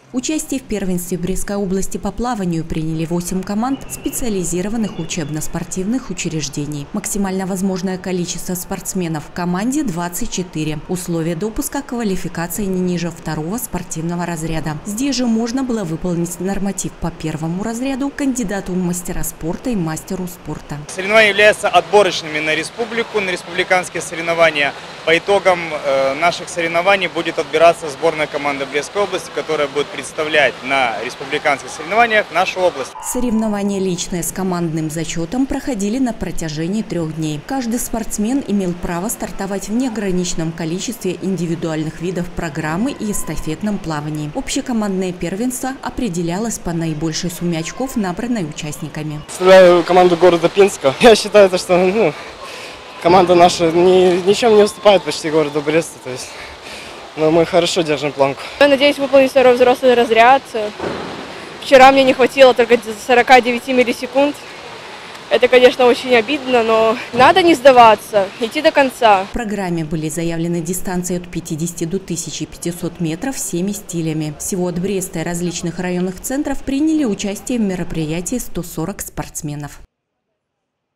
Участие в первенстве Брестской области по плаванию приняли 8 команд специализированных учебно-спортивных учреждений. Максимально возможное количество спортсменов в команде – 24. Условия допуска – квалификации не ниже 2-го спортивного разряда. Здесь же можно было выполнить норматив по 1-му разряду, кандидату в мастера спорта и мастеру спорта. Соревнования являются отборочными на республику, на республиканские соревнования. По итогам наших соревнований будет отбираться сборная команда Брестской области, которая будет представлять на республиканских соревнованиях нашу область. Соревнования личные с командным зачетом проходили на протяжении 3 дней. Каждый спортсмен имел право стартовать в неограниченном количестве индивидуальных видов программы и эстафетном плавании. Общекомандное первенство определялось по наибольшей сумме очков, набранной участниками. Представляю команду города Пинска. Я считаю, что команда наша ничем не уступает почти городу Бресту. Но мы хорошо держим планку. Я надеюсь выполнить 2-й взрослый разряд. Вчера мне не хватило только 49 миллисекунд. Это, конечно, очень обидно, но надо не сдаваться, идти до конца. В программе были заявлены дистанции от 50 до 1500 метров всеми стилями. Всего от Бреста и различных районных центров приняли участие в мероприятии 140 спортсменов.